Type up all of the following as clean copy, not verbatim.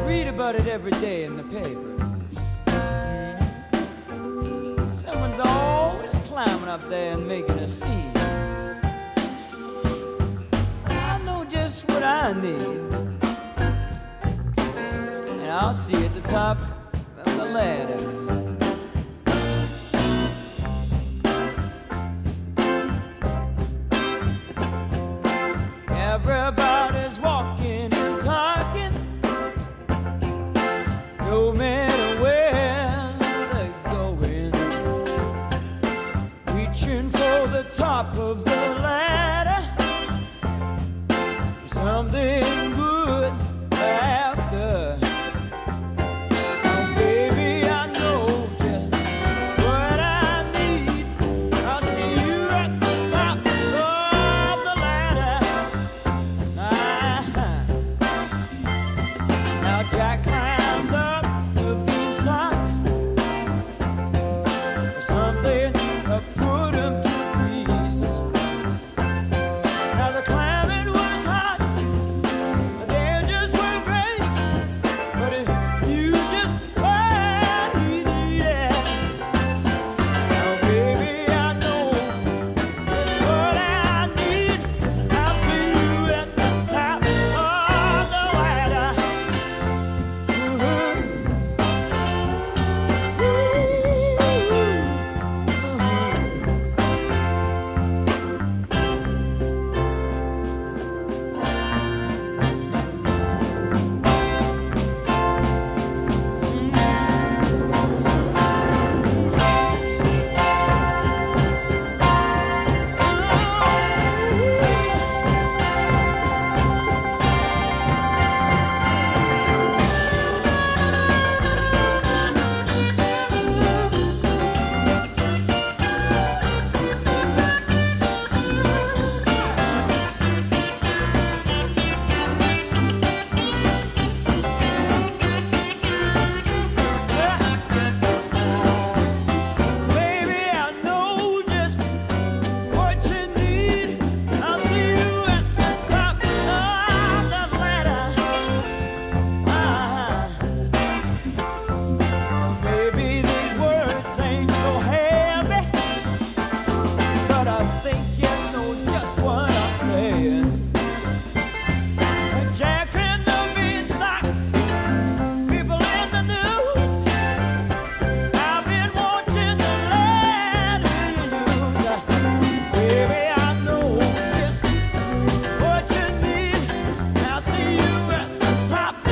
read about it every day in the papers. Someone's always climbing up there and making a scene. I know just what I need, and I'll see at the top of the ladder. Everybody's walking and talking, no matter where they're going, reaching for the top of the ladder, something good after. Oh, baby, I know just what I need. I'll see you at the top of the ladder. Now Jack climbed up the beanstalk, something to put him to peace. Now the climbing was hot, the day just went great, but if you just what he needed. Now baby, I know that's what I need. I'll see you at the top of the ladder. Baby, I know just what you need. I'll see you at the top of the ladder. Maybe these words ain't so heavy, but I think you know just what I'm saying. Jack and the beanstalk, people in the news. I've been watching the ladder use. Baby, I know just what you need. I'll see you at the top of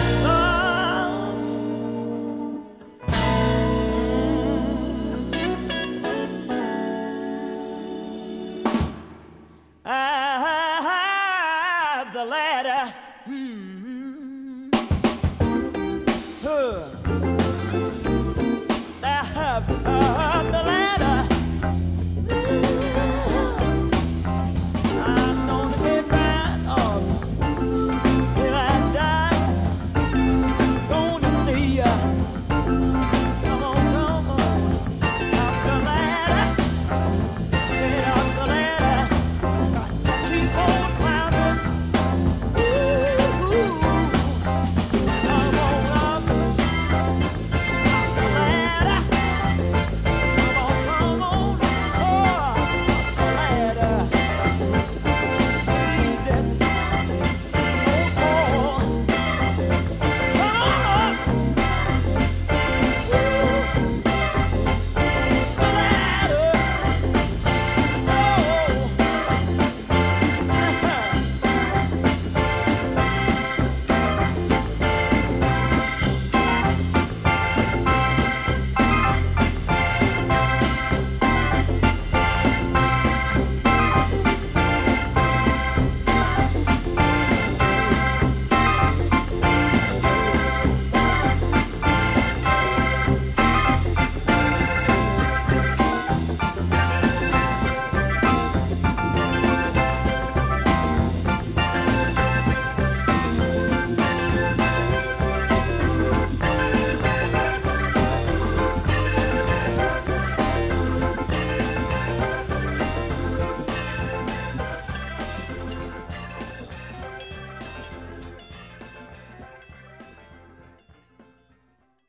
the ladder.